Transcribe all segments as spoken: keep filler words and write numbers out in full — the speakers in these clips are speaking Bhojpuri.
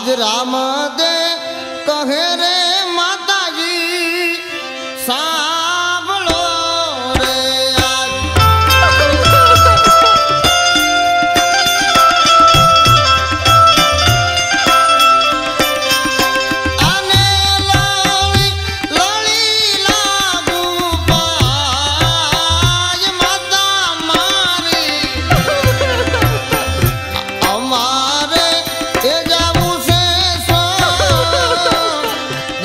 आज राम दे कहे रे माता जी सांभळो रे आज आने लड़ी लड़ी लागू पाय माता मारी अमारे ए जाऊ से सो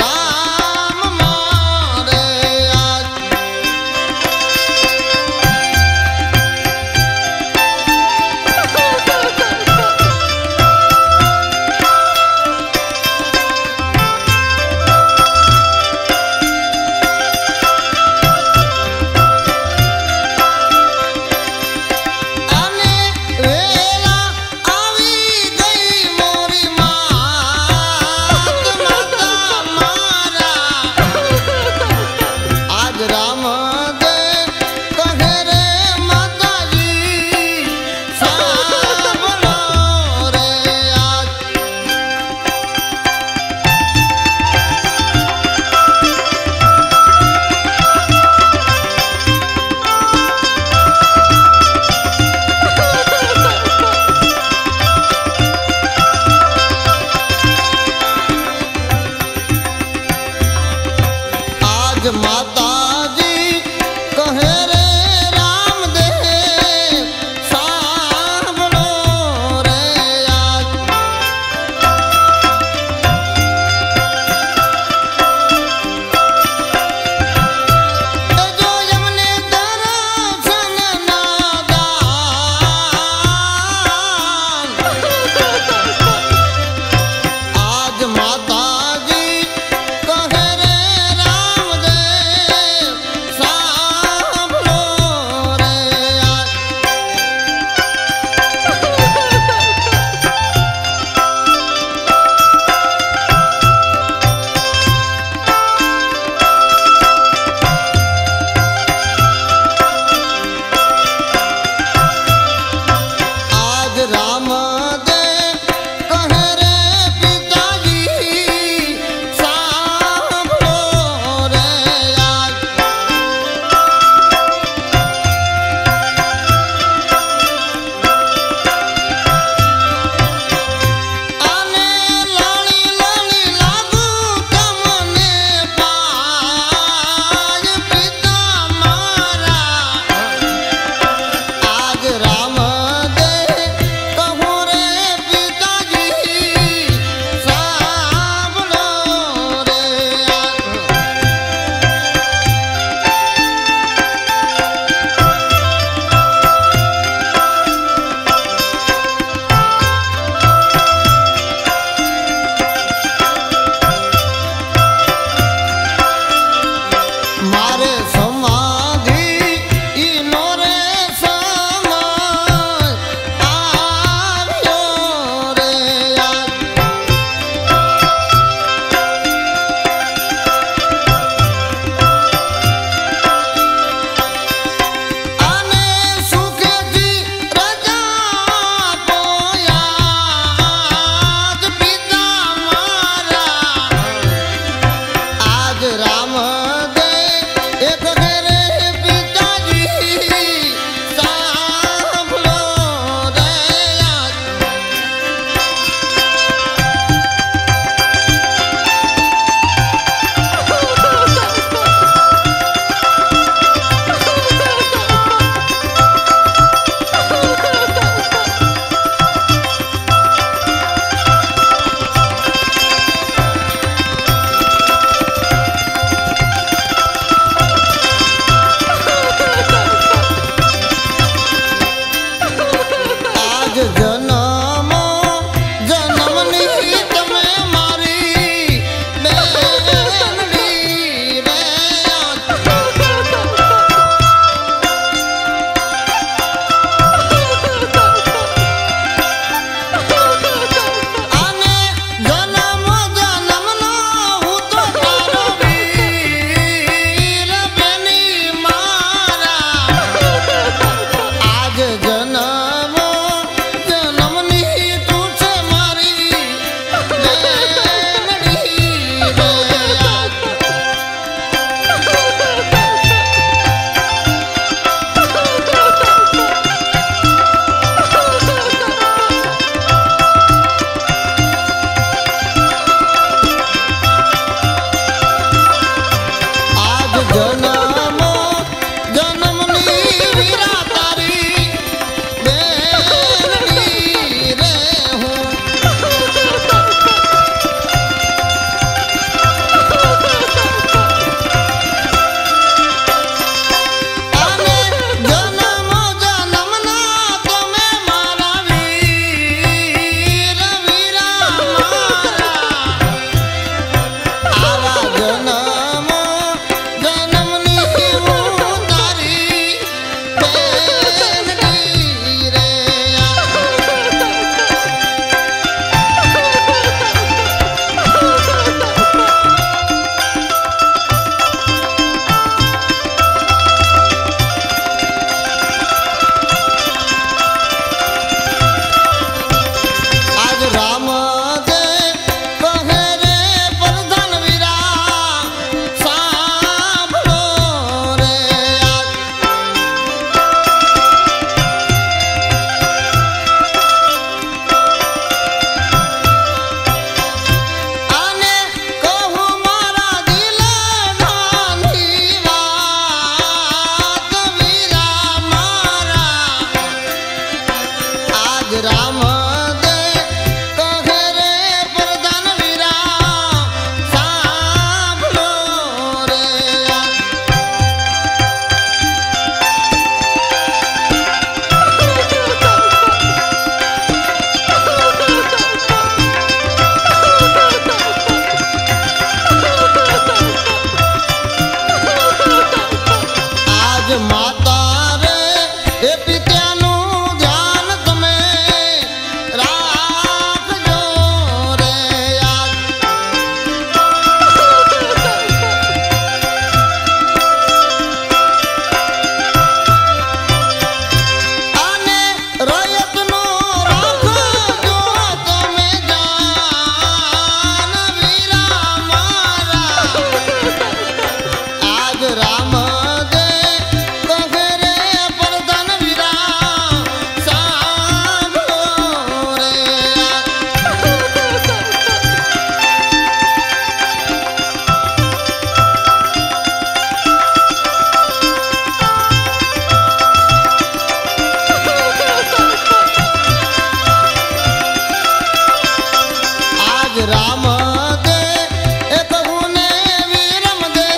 राम दे एक गुने वीरम दे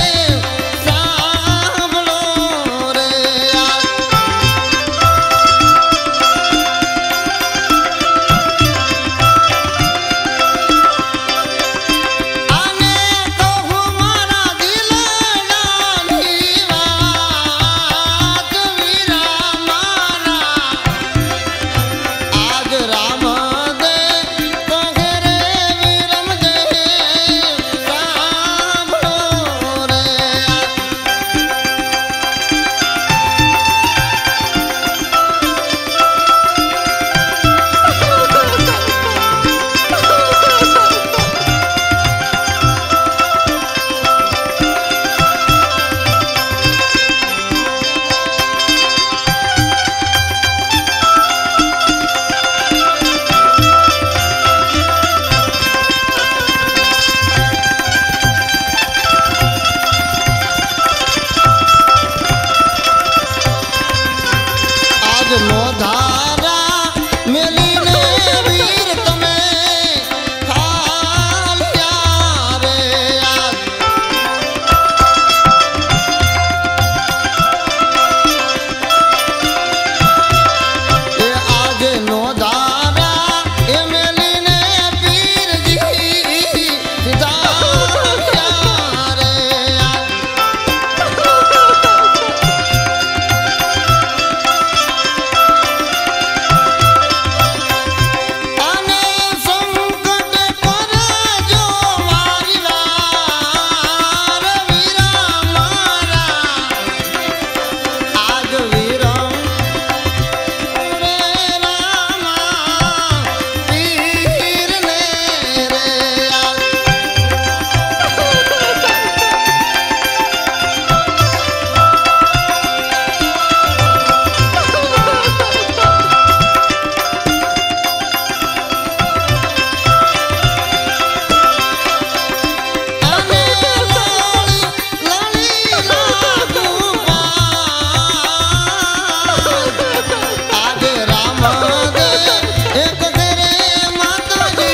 सांभलो रे आने कहूँ मारा दिल डाली बात वीरा मारा आज राम दे तोघरे वीरम दे सांभलो रे आज नो धारा मिली ने वीर तमे खालिया रे आज ए आज नो धारा ए मिली ने वीर जी सिधारिया रे आज आने संकट पर जो मारी वार वीरा मारा आज वीरम रे रामा वीर ने रे आज आने लाली लाली लागू पार आज राम दे एक घरे माता जी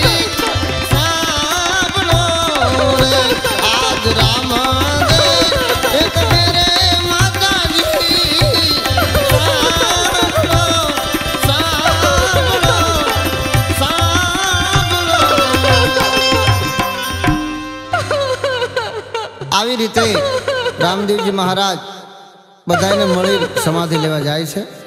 सांभलो रे आज राम दे एक घरे माता जी सांभलो सांभलो सांभलो આવી રીતે રામદેવજી મહારાજ બધાને મળી સમાધિ લેવા જાય છે।